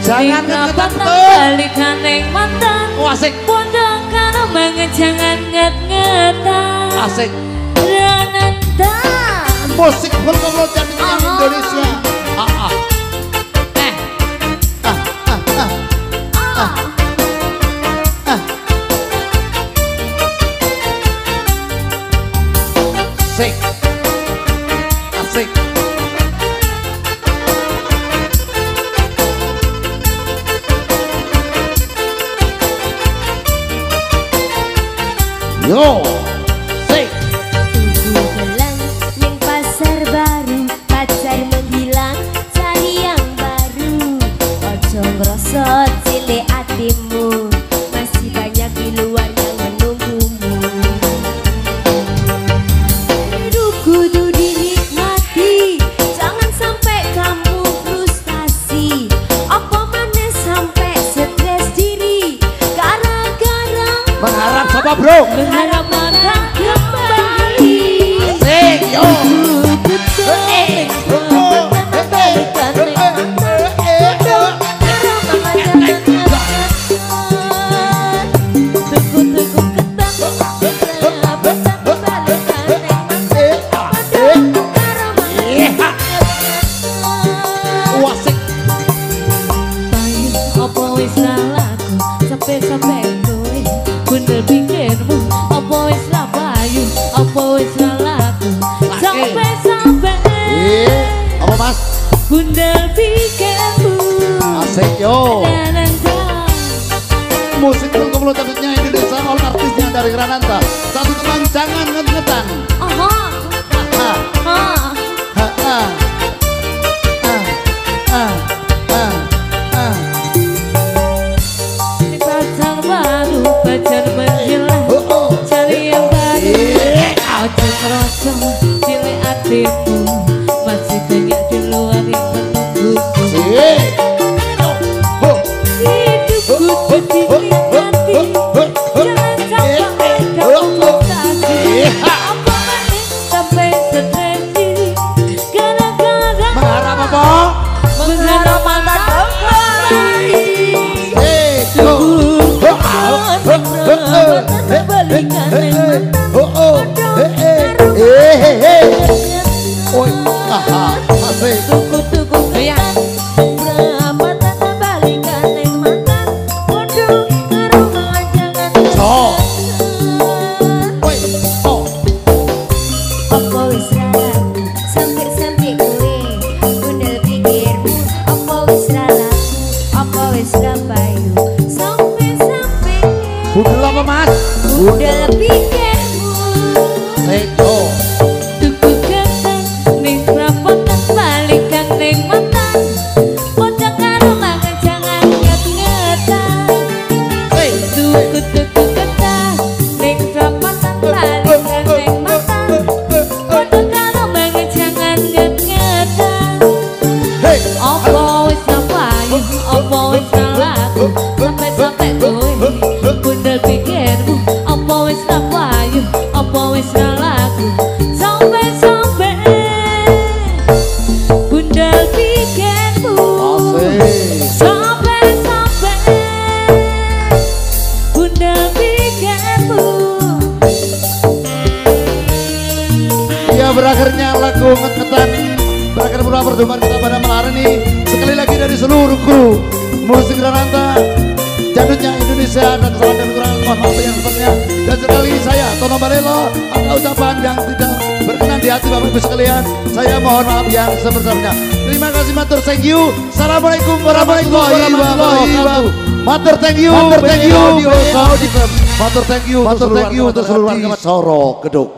Jangan nget-ngetan balikan neng mantan. Asik. Pondok karo banget jangan nget-ngetan. Asik. Renata. Musik berkomplot jadinya Indonesia. Asik. Asik. Yo, sik. Tubuh belang neng pasar baru, pacar menghilang cari yang baru. Ojo ngerosot cilik hatimu, masih banyak di luar yang menunggumu. Hidup kudu dinikmati, jangan sampai kamu frustasi. Apa mana sampai stres diri, gara-gara Mengharap sama bro. berharap mantan kembali. Sik, yo. Sampai kowe bener pikirmu apa wis ra payu apa wis ra laku sampai Apa mas? bundel pikirmu. Asik yo. Musik berkomplot jadinya Indonesia oleh artisnya dari Grananta. Satu teman jangan nget-ngetan. Aha. Ha. Ha. Ha. Ha. Ha. Ha. Ha. Pacar baru, pacar menghilang, cari yang baru. Ojo ngerasa cilik hatimu, masih banyak di luar yang menunggumu. Hidup kudu dinikmati, jangan sampai kamu frustasi. Apa manis sampai stres diri, gara-gara Mengharap apa? mengharap mantan kembali. Udah apa mas? Udah lebih kermu. Seko. Tuku ganteng ning rapotan balikan ning mantan. Pocong karo mangan jangan nget-ngetan. Tuku ganteng ning rapotan balikan ning mantan. Pocong karo mangan jangan nget-ngetan. Apa wis ra payu, apa wis ra laku, sampai kowe bundel pikirmu. Apa wis ra payu, apa wis ra laku, sampai bundel pikirmu. Sampai bundel pikirmu. Ya berakhirnya lagu nget-ngetan. Berakhir pula perjumpaan kita pada malam hari ini. Sekali lagi dari seluruh kru musik Grananta, jadutnya Indonesia dan kesalahan dan kekurangan mohon maaf yang sebetulnya. Dan sekali ini saya Tono Balelo, ada ucapan yang tidak berkenan di hati Bapak Ibu sekalian. Saya mohon maaf yang sebesar-besarnya. Terima kasih matur, thank you. Assalamualaikum warahmatullahi wabarakatuh. Matur thank you. Matur thank you. Matur thank you untuk seluruh warga Soro Geduk.